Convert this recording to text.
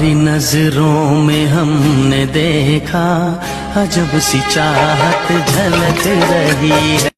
तुम्हारी नजरों में हमने देखा अजब सी चाहत झलक रही है।